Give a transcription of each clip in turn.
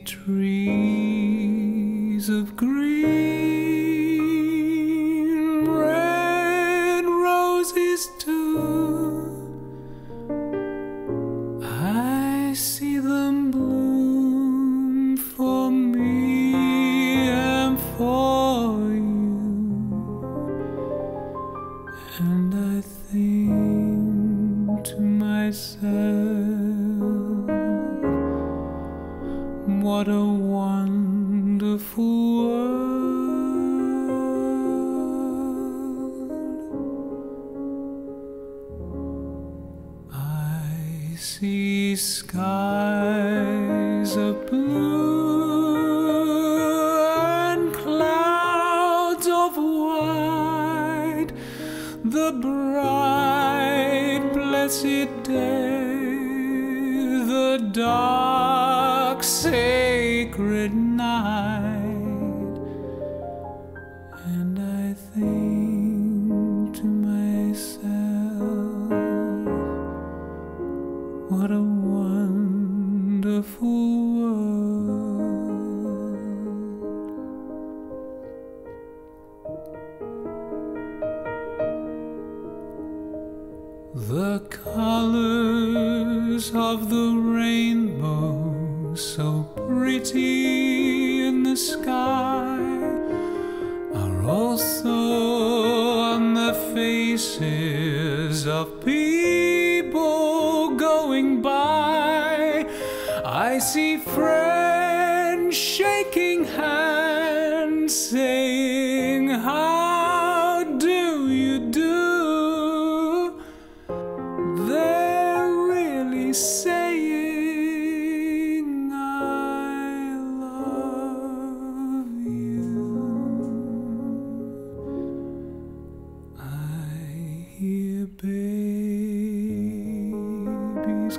trees of green, red roses too. I see them bloom for me and for you, and I think to myself, what a wonderful world. I see skies of blue and clouds of white, the bright, blessed day, the dark, sacred night, and I think to myself, what a wonderful world. The colors of the rainbow, so pretty in the sky, are also on the faces of people going by. I see friends shaking hands, saying, "How do you do?" They're really saying, "I love you." I hear babies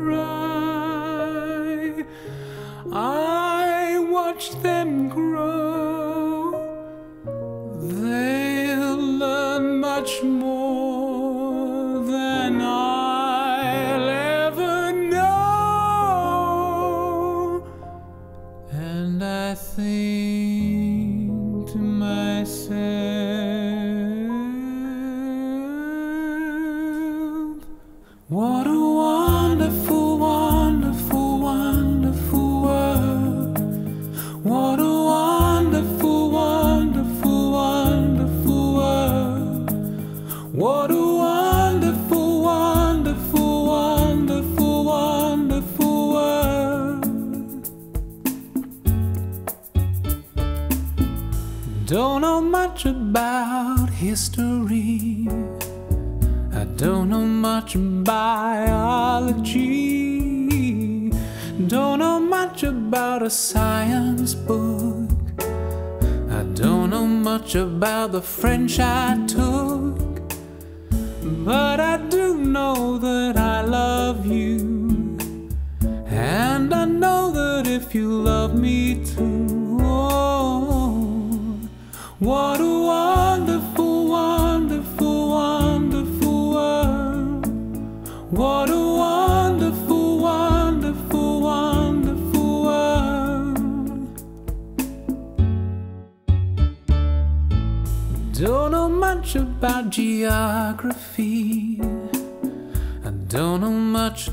cry, I watch them grow. They'll learn much more than I'll ever know, and I think to myself, what a wonderful, wonderful, wonderful world. What a wonderful, wonderful, wonderful world. What a wonderful, wonderful, wonderful, wonderful world. Don't know much about history, I don't know much biology, don't know much about a science book, I don't know much about the French I took, but I do know that I love you, and I know that if you love me too, oh, what a wonderful, wonderful, wonderful world. What a wonderful, wonderful, wonderful world. Don't know much about geography, I don't know much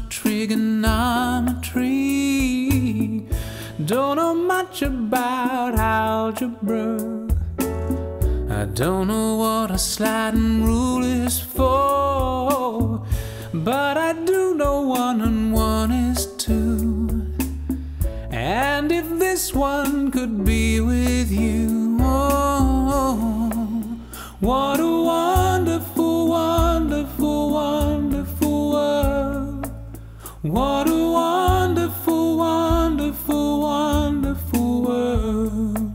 trigonometry, don't know much about algebra, I don't know what a sliding rule is for, but I do know 1 and 1 is 2. And if this one could be with you, oh, what a wonderful, wonderful, wonderful world. What a wonderful, wonderful, wonderful world.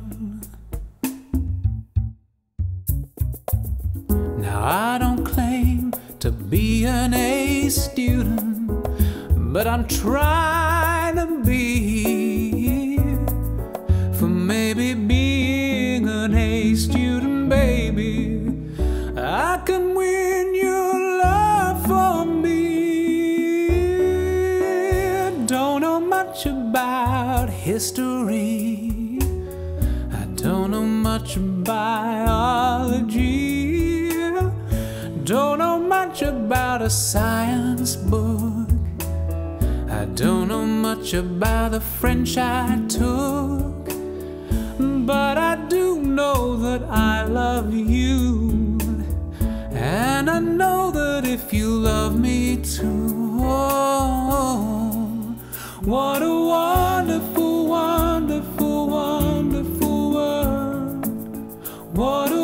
Now I don't claim to be an A student, but I'm trying to be. For maybe being an A student, baby, I can win your love for me. Don't know much about history, much biology, don't know much about a science book. I don't know much about the French I took, but I do know that I love you, and I know that if you love me too, oh, what a wonderful, wonderful, wonderful world. What